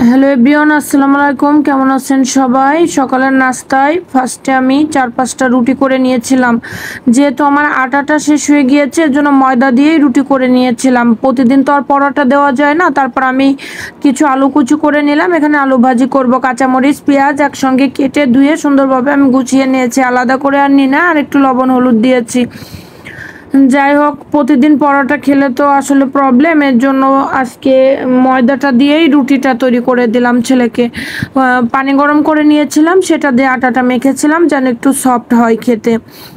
Hello everyone, আসসালামু আলাইকুম। কেমন আছেন সবাই? সকালের নাস্তায় ফার্স্টে আমি 4-5টা রুটি করে নিয়েছিলাম। যেহেতু আমার আটাটা শেষ হয়ে গিয়েছে, এর জন্য ময়দা দিয়েই রুটি করে নিয়েছিলাম। প্রতিদিন তো আর পরোটা দেওয়া যায় না। তারপর আমি কিছু আলু কুচি করে নিলাম। এখানে আলু ভাজি করব। কাঁচামরিচ পেঁয়াজ একসঙ্গে কেটে ধুয়ে সুন্দরভাবে আমি গুছিয়ে নিয়েছি, আলাদা করে আর নিই না। আর একটু লবণ হলুদ দিয়েছি। যাই হোক, প্রতিদিন পরোটা খেলে তো আসলে প্রবলেম, এর জন্য আজকে ময়দাটা দিয়েই রুটিটা তৈরি করে দিলাম ছেলেকে। পানি গরম করে নিয়েছিলাম, সেটা দিয়ে আটাটা মেখেছিলাম যেন একটু সফট হয় খেতে।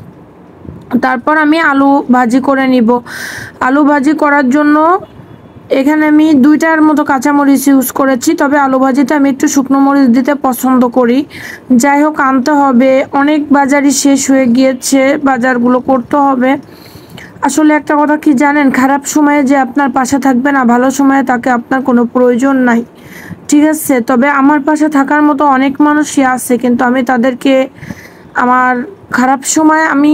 তারপর আমি আলু ভাজি করে নিব। আলু ভাজি করার জন্য এখানে আমি 2টার মতো কাঁচামরিচ ইউজ করেছি, তবে আলু ভাজিতে আমি একটু শুকনো মরিচ দিতে পছন্দ করি। যাই হোক, আনতে হবে, অনেক বাজারই শেষ হয়ে গিয়েছে, বাজারগুলো করতে হবে। আসলে একটা কথা কি জানেন, খারাপ সময়ে যে আপনার পাশে থাকবে না, ভালো সময়ে তাকে আপনার কোনো প্রয়োজন নাই, ঠিক আছে? তবে আমার পাশে থাকার মতো অনেক মানুষই আছে, কিন্তু আমি তাদেরকে আমার খারাপ সময় আমি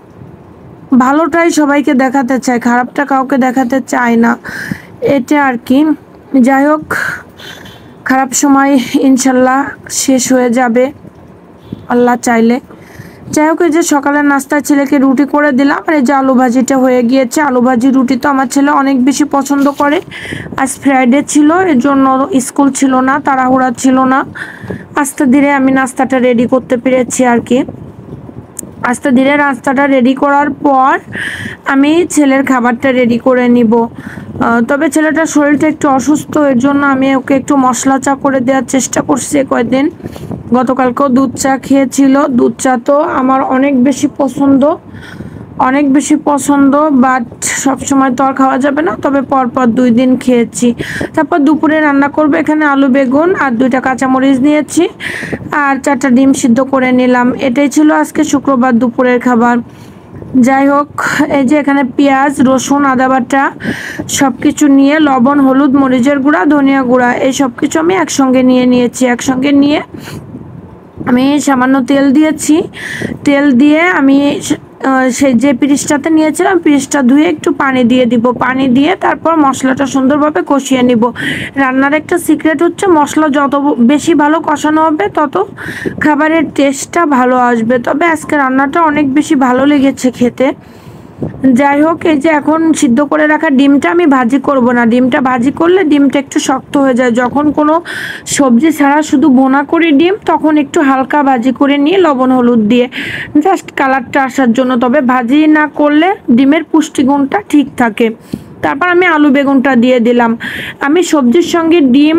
ভালোটাই সবাইকে দেখাতে চাই, খারাপটা কাউকে দেখাতে চাই না, এটা আর কি। যাই হোক, খারাপ সময় ইনশাল্লাহ শেষ হয়ে যাবে আল্লাহ চাইলে। যাই হোক, এই যে সকালের নাস্তায় ছেলেকে রুটি করে দিলাম, আর এই যে আলু ভাজিটা হয়ে গিয়েছে। আলু ভাজি রুটি তো আমার ছেলে অনেক বেশি পছন্দ করে। আজ ফ্রাইডে ছিল, এর জন্য স্কুল ছিল না, তাড়াহুড়া ছিল না। আস্তে ধীরে আমি নাস্তাটা রেডি করতে পেরেছি আর কি। আস্তে ধীরে নাস্তাটা রেডি করার পর আমি ছেলের খাবারটা রেডি করে নিব। তবে ছেলেটার শরীরটা একটু অসুস্থ, এর জন্য আমি ওকে একটু মশলা চা করে দেওয়ার চেষ্টা করছি কয়েকদিন। গতকালকেও দুধ চা খেয়েছিল। দুধ চা তো আমার অনেক বেশি পছন্দ, অনেক বেশি পছন্দ, বাট সবসময় তো আর খাওয়া যাবে না, তবে পরপর 2 দিন খেয়েছি। তারপর দুপুরে রান্না করবো। এখানে আলু বেগুন আর 2টা কাঁচামরিচ নিয়েছি, আর 4টা ডিম সিদ্ধ করে নিলাম। এটাই ছিল আজকে শুক্রবার দুপুরের খাবার। যাই হোক, এই যে এখানে পেঁয়াজ রসুন আদা বাটা সব কিছু নিয়ে, লবণ হলুদ মরিচের গুঁড়া ধনিয়া গুঁড়া, এই সব কিছু আমি একসঙ্গে নিয়ে নিয়েছি। একসঙ্গে নিয়ে আমি সামান্য তেল দিয়েছি। তেল দিয়ে আমি সেই যে পিরিচটাতে নিয়েছিলাম, পিরিচটা ধুয়ে একটু পানি দিয়ে দিব। পানি দিয়ে তারপর মশলাটা সুন্দরভাবে কষিয়ে নিব। রান্নার একটা সিক্রেট হচ্ছে, মশলা যত বেশি ভালো কষানো হবে তত খাবারের টেস্টটা ভালো আসবে। তবে আজকে রান্নাটা অনেক বেশি ভালো লেগেছে খেতে। যাই হোক, এই যে এখন সিদ্ধ করে রাখা ডিমটা আমি ভাজি করব না। ডিমটা ভাজি করলে ডিমটা একটু শক্ত হয়ে যায়। যখন কোনো সবজি ছাড়া শুধু ভুনা করি ডিম, তখন একটু হালকা ভাজি করে নিয়ে লবণ হলুদ দিয়ে জাস্ট কালারটা আসার জন্য। তবে ভাজি না করলে ডিমের পুষ্টিগুণটা ঠিক থাকে। তারপর আমি আলু বেগুনটা দিয়ে দিলাম। আমি সবজির সঙ্গে ডিম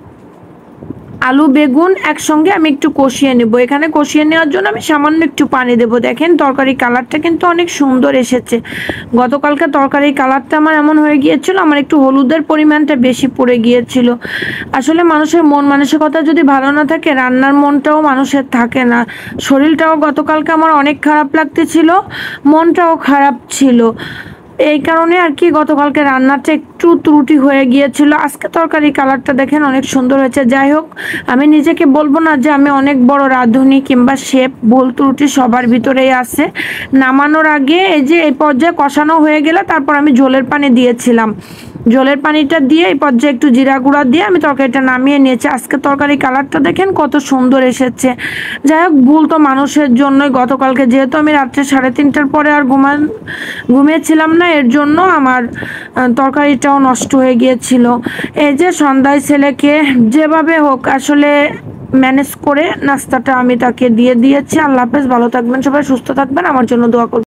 আলু বেগুন একসঙ্গে আমি একটু কষিয়ে নেব। এখানে কষিয়ে নেওয়ার জন্য আমি সামান্য একটু পানি দেব। দেখেন তরকারি কালারটা কিন্তু অনেক সুন্দর এসেছে। গতকালকে তরকারির কালারটা আমার এমন হয়ে গিয়েছিল, আমার একটু হলুদের পরিমাণটা বেশি পড়ে গিয়েছিল। আসলে মানুষের মন মানসিকতা যদি ভালো না থাকে, রান্নার মনটাও মানুষের থাকে না। শরীরটাও গতকালকে আমার অনেক খারাপ লাগতেছিল, মনটাও খারাপ ছিল। এই কারণে আর কি গতকালকে রান্নাটা একটু ত্রুটি হয়ে গিয়েছিল। আজকে তরকারি কালারটা দেখেন অনেক সুন্দর হয়েছে। যাই হোক, আমি নিজেকে বলবো না যে আমি অনেক বড় রাঁধুনি কিংবা শেফ, ভুল ত্রুটি সবার ভিতরেই আছে। নামানোর আগে এই যে এই পর্যায়ে কষানো হয়ে গেলে তারপর আমি ঝোলের পানি দিয়েছিলাম। ঝোলের পানিটা দিয়ে এই পর্যায়ে একটু জিরা গুঁড়া দিয়ে আমি তরকারিটা নামিয়ে নিয়েছি। আজকে তরকারি কালারটা দেখেন কত সুন্দর এসেছে। যাই হোক, ভুল তো মানুষের জন্যই। গতকালকে যেহেতু আমি রাত্রে 3:30টার পরে আর ঘুমিয়েছিলাম না, এর জন্য আমার তরকারিটাও নষ্ট হয়ে গিয়েছিল। এই যে সন্ধ্যায় ছেলেকে যেভাবে হোক আসলে ম্যানেজ করে নাস্তাটা আমি তাকে দিয়ে দিয়েছি। আল্লাহ হাফেজ, ভালো থাকবেন সবাই, সুস্থ থাকবেন, আমার জন্য দোয়া করবেন।